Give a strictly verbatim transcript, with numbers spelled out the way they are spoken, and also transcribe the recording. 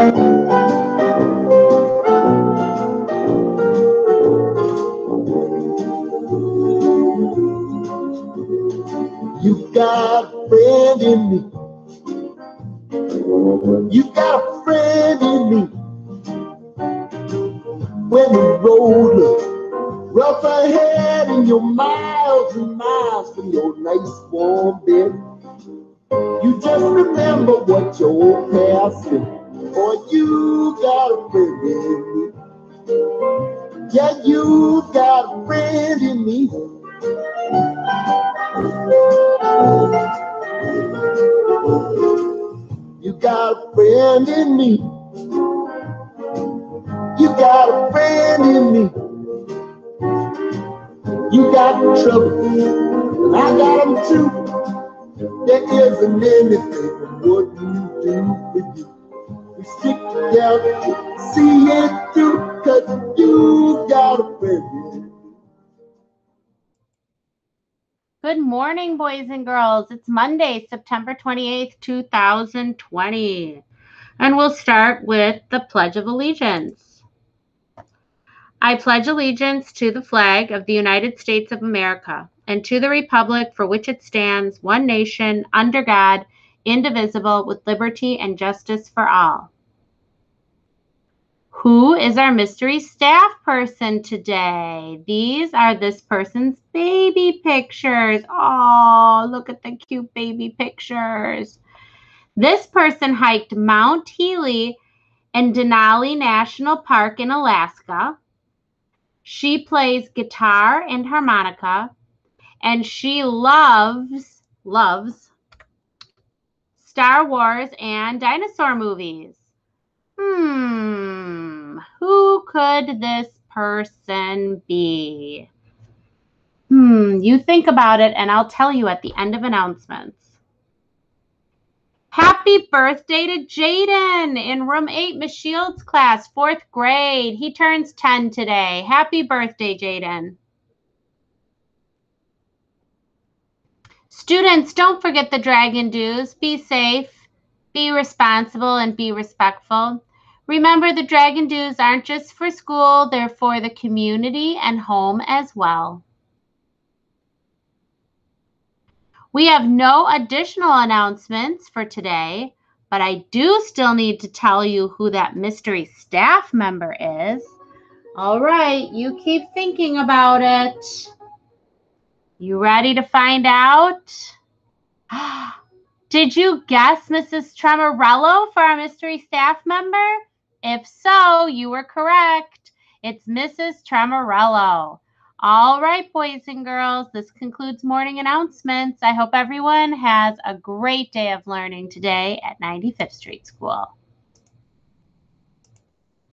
You got a friend in me. You got a friend in me. When the road looks rough ahead and you're miles and miles from your nice warm bed, you just remember what your old past said. Or you got a friend in me. Yeah, you got a friend in me. You got a friend in me. You got a friend in me. You got trouble, and I got them too. There isn't anything I wouldn't do for you. We stick together, see it through, cause you got a friend in me. Good morning, boys and girls. It's Monday, September twenty-eighth, two thousand twenty. And we'll start with the Pledge of Allegiance. I pledge allegiance to the flag of the United States of America and to the republic for which it stands, one nation, under God, indivisible, with liberty and justice for all. Who is our mystery staff person today? These are this person's baby pictures. Oh, look at the cute baby pictures. This person hiked Mount Healy in Denali National Park in Alaska. She plays guitar and harmonica, and she loves, loves Star Wars and dinosaur movies. Hmm, who could this person be? Hmm, you think about it, and I'll tell you at the end of announcements. Happy birthday to Jaden in room eight, Miss Shields' class, fourth grade. He turns ten today. Happy birthday, Jaden. Students, don't forget the Dragon Dues. Be safe, be responsible, and be respectful. Remember, the Dragon Dues aren't just for school, they're for the community and home as well. We have no additional announcements for today, but I do still need to tell you who that mystery staff member is. All right, you keep thinking about it. You ready to find out? Did you guess Missus Tremorello for our mystery staff member? If so, you were correct. It's Missus Tremorello. All right, boys and girls, this concludes morning announcements. I hope everyone has a great day of learning today at ninety-fifth Street School.